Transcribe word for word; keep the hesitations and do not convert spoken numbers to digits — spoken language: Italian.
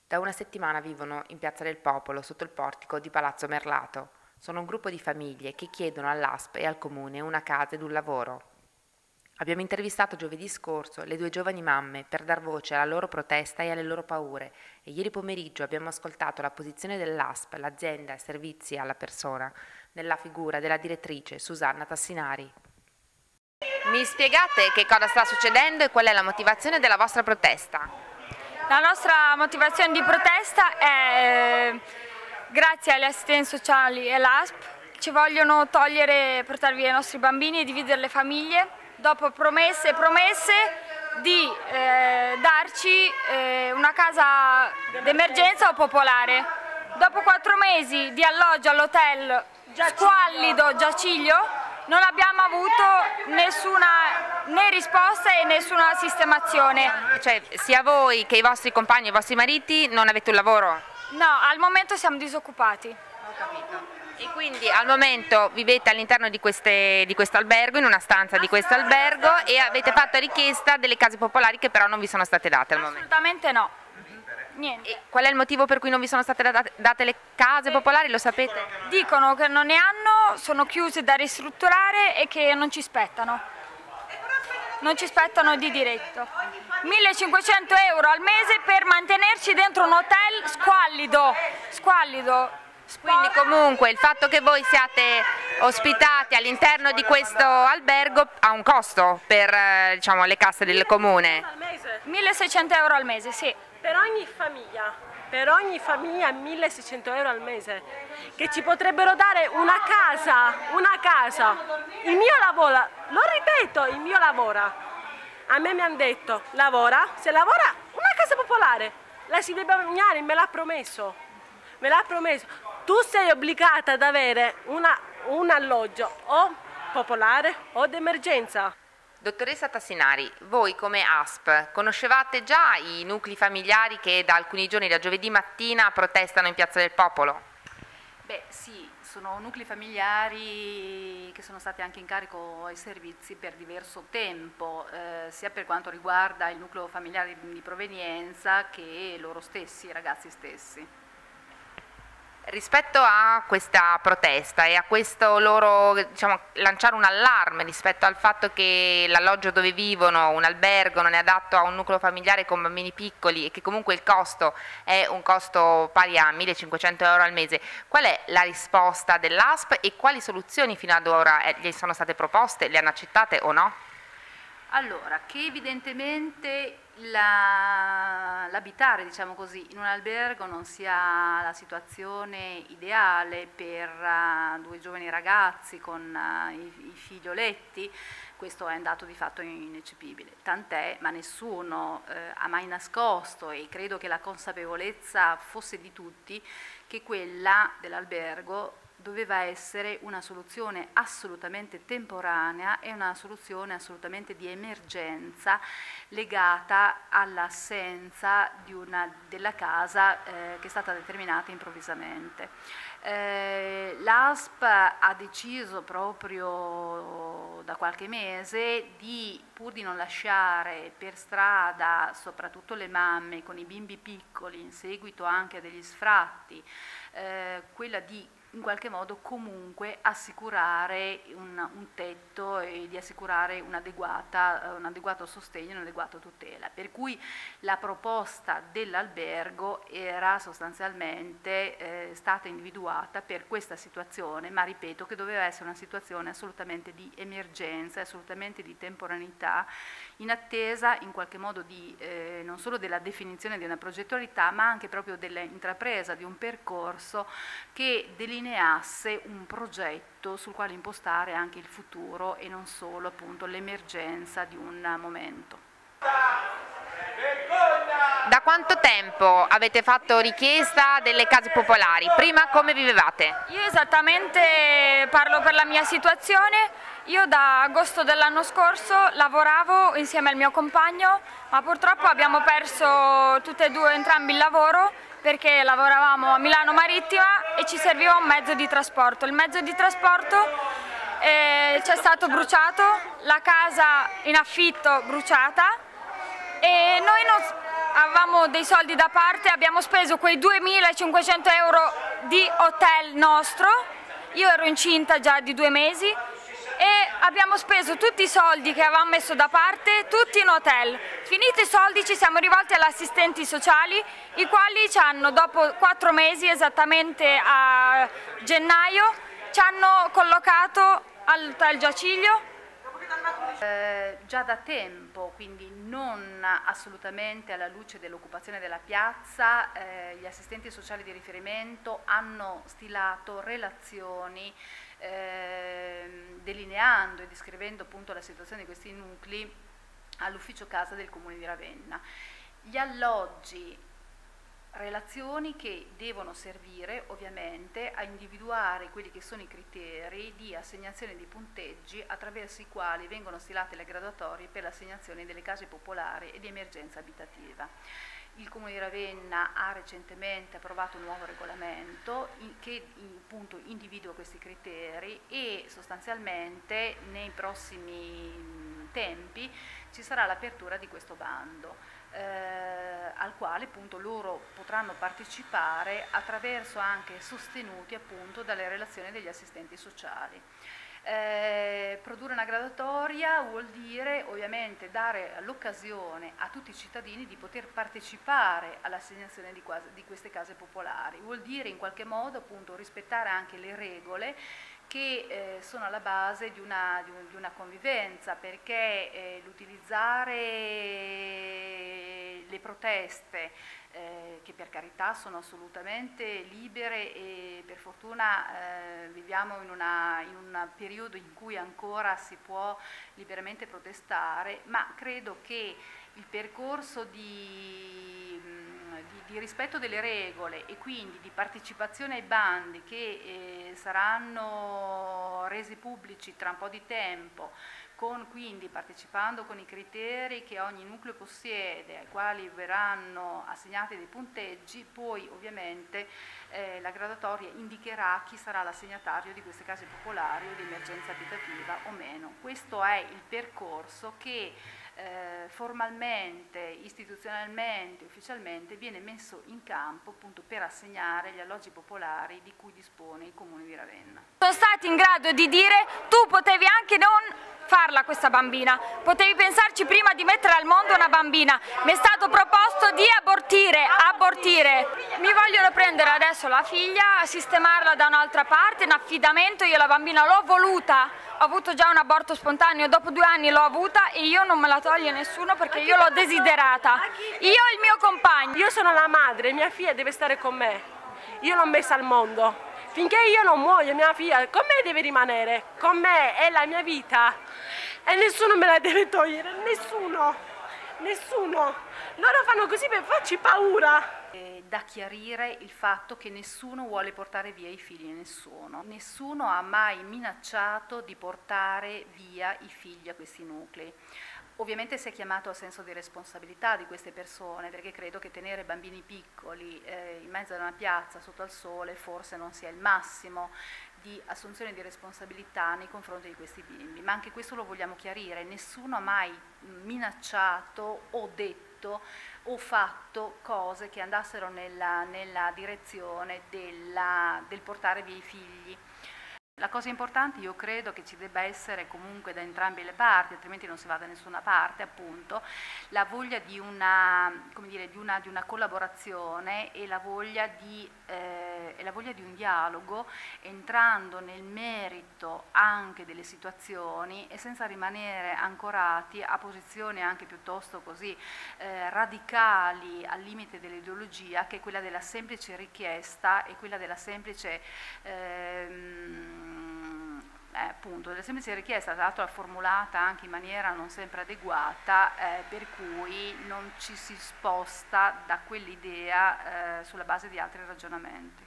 Da una settimana vivono in Piazza del Popolo, sotto il portico di Palazzo Merlato. Sono un gruppo di famiglie che chiedono all'A S P e al Comune una casa ed un lavoro. Abbiamo intervistato giovedì scorso le due giovani mamme per dar voce alla loro protesta e alle loro paure e ieri pomeriggio abbiamo ascoltato la posizione dell'A S P, l'azienda e servizi alla persona, nella figura della direttrice Susanna Tassinari. Mi spiegate che cosa sta succedendo e qual è la motivazione della vostra protesta? La nostra motivazione di protesta è, eh, grazie agli assistenti sociali e l'A S P, ci vogliono togliere, portare via i nostri bambini e dividere le famiglie, dopo promesse e promesse di eh, darci eh, una casa d'emergenza o popolare. Dopo quattro mesi di alloggio all'hotel squallido Giaciglio non abbiamo avuto nessuna né risposta e nessuna sistemazione. Cioè, sia voi che i vostri compagni e i vostri mariti non avete un lavoro? No, al momento siamo disoccupati. Ho capito. E quindi al momento vivete all'interno di, queste, di questo albergo, in una stanza di questo albergo, e avete fatto richiesta delle case popolari che però non vi sono state date al momento? Assolutamente no. Niente. E qual è il motivo per cui non vi sono state date le case popolari, lo sapete? Dicono che non ne hanno, sono chiuse da ristrutturare e che non ci spettano. Non ci spettano di diritto. millecinquecento euro al mese per mantenerci dentro un hotel squallido. Squallido. Quindi comunque il fatto che voi siate ospitati all'interno di questo albergo ha un costo per, diciamo, le casse del comune? milleseicento euro al mese, sì. Per ogni famiglia, per ogni famiglia milleseicento euro al mese, che ci potrebbero dare una casa, una casa. Il mio lavoro, lo ripeto, il mio lavora. A me mi hanno detto, lavora, se lavora una casa popolare. La Silvia Bagnani me l'ha promesso, me l'ha promesso. Tu sei obbligata ad avere una, un alloggio o popolare o d'emergenza. Dottoressa Tassinari, voi come A S P conoscevate già i nuclei familiari che da alcuni giorni, da giovedì mattina, protestano in Piazza del Popolo? Beh sì, sono nuclei familiari che sono stati anche in carico ai servizi per diverso tempo, eh, sia per quanto riguarda il nucleo familiare di provenienza che loro stessi, i ragazzi stessi. Rispetto a questa protesta e a questo loro, diciamo, lanciare un allarme rispetto al fatto che l'alloggio dove vivono, un albergo, non è adatto a un nucleo familiare con bambini piccoli e che comunque il costo è un costo pari a millecinquecento euro al mese, qual è la risposta dell'A S P e quali soluzioni fino ad ora eh, gli sono state proposte? Le hanno accettate o no? Allora, che evidentemente l'abitare, diciamo così, in un albergo non sia la situazione ideale per uh, due giovani ragazzi con uh, i, i figlioletti, questo è un dato di fatto ineccepibile. Tant'è, ma nessuno eh, ha mai nascosto, e credo che la consapevolezza fosse di tutti, che quella dell'albergo doveva essere una soluzione assolutamente temporanea e una soluzione assolutamente di emergenza legata all'assenza di una, della casa eh, che è stata determinata improvvisamente. Eh, L'A S P ha deciso proprio da qualche mese di, pur di non lasciare per strada soprattutto le mamme con i bimbi piccoli in seguito anche a degli sfratti, eh, quella di in qualche modo comunque assicurare un, un tetto e di assicurare un, un adeguato sostegno e un'adeguata tutela. Per cui la proposta dell'albergo era sostanzialmente eh, stata individuata per questa situazione, ma ripeto che doveva essere una situazione assolutamente di emergenza, assolutamente di temporaneità, in attesa in qualche modo di, eh, non solo della definizione di una progettualità, ma anche proprio dell'intrapresa di un percorso che delineasse un progetto sul quale impostare anche il futuro e non solo appunto l'emergenza di un momento. Da quanto tempo avete fatto richiesta delle case popolari? Prima come vivevate? Io esattamente parlo per la mia situazione. Io da agosto dell'anno scorso lavoravo insieme al mio compagno, ma purtroppo abbiamo perso tutte e due entrambi il lavoro perché lavoravamo a Milano Marittima e ci serviva un mezzo di trasporto. Il mezzo di trasporto eh, ci è stato bruciato, la casa in affitto bruciata e noi non, avevamo dei soldi da parte, abbiamo speso quei duemilacinquecento euro di hotel nostro, io ero incinta già di due mesi e abbiamo speso tutti i soldi che avevamo messo da parte, tutti in hotel. Finiti i soldi ci siamo rivolti agli assistenti sociali, i quali ci hanno, dopo quattro mesi, esattamente a gennaio, ci hanno collocato all'hotel Giaciglio. Eh, già da tempo, quindi non assolutamente alla luce dell'occupazione della piazza, eh, gli assistenti sociali di riferimento hanno stilato relazioni eh, delineando e descrivendo appunto la situazione di questi nuclei all'ufficio casa del Comune di Ravenna. Gli alloggi, relazioni che devono servire ovviamente a individuare quelli che sono i criteri di assegnazione di punteggi attraverso i quali vengono stilate le graduatorie per l'assegnazione delle case popolari e di emergenza abitativa. Il Comune di Ravenna ha recentemente approvato un nuovo regolamento che appunto individua questi criteri e sostanzialmente nei prossimi tempi ci sarà l'apertura di questo bando. Eh, al quale appunto loro potranno partecipare attraverso anche sostenuti appunto dalle relazioni degli assistenti sociali. Eh, produrre una graduatoria vuol dire ovviamente dare l'occasione a tutti i cittadini di poter partecipare all'assegnazione di, di queste case popolari, vuol dire in qualche modo appunto rispettare anche le regole che eh, sono alla base di una, di un, di una convivenza, perché eh, l'utilizzare le proteste, eh, che per carità sono assolutamente libere e per fortuna eh, viviamo in, una, in un periodo in cui ancora si può liberamente protestare, ma credo che il percorso di, di, di rispetto delle regole e quindi di partecipazione ai bandi che eh, saranno resi pubblici tra un po' di tempo, con, quindi partecipando con i criteri che ogni nucleo possiede, ai quali verranno assegnati dei punteggi, poi ovviamente eh, la graduatoria indicherà chi sarà l'assegnatario di queste case popolari o di emergenza abitativa o meno. Questo è il percorso che eh, formalmente, istituzionalmente, ufficialmente viene messo in campo appunto per assegnare gli alloggi popolari di cui dispone il Comune di Ravenna. Sono stati in grado di dire: tu potevi anche non farla questa bambina, potevi pensarci prima di mettere al mondo una bambina, mi è stato proposto di abortire, abortire, mi vogliono prendere adesso la figlia, sistemarla da un'altra parte, in affidamento, io la bambina l'ho voluta, ho avuto già un aborto spontaneo, dopo due anni l'ho avuta e io non me la toglie nessuno perché io l'ho desiderata, io e il mio compagno. Io sono la madre, mia figlia deve stare con me, io l'ho messa al mondo. Finché io non muoio, mia figlia con me deve rimanere, con me è la mia vita e nessuno me la deve togliere, nessuno, nessuno. Loro fanno così per farci paura. È da chiarire il fatto che nessuno vuole portare via i figli, nessuno. Nessuno ha mai minacciato di portare via i figli a questi nuclei. Ovviamente si è chiamato al senso di responsabilità di queste persone, perché credo che tenere bambini piccoli eh, in mezzo a una piazza sotto al sole forse non sia il massimo di assunzione di responsabilità nei confronti di questi bimbi, ma anche questo lo vogliamo chiarire, nessuno ha mai minacciato o detto o fatto cose che andassero nella, nella direzione della, del portare via i figli. La cosa importante, io credo che ci debba essere comunque da entrambe le parti, altrimenti non si va da nessuna parte, appunto, la voglia di una, come dire, di una, di una collaborazione e la voglia di, eh, e la voglia di un dialogo, entrando nel merito anche delle situazioni e senza rimanere ancorati a posizioni anche piuttosto così eh, radicali al limite dell'ideologia, che è quella della semplice richiesta e quella della semplice ehm, Eh, appunto, della semplice richiesta, tra l'altro formulata anche in maniera non sempre adeguata, eh, per cui non ci si sposta da quell'idea eh, sulla base di altri ragionamenti.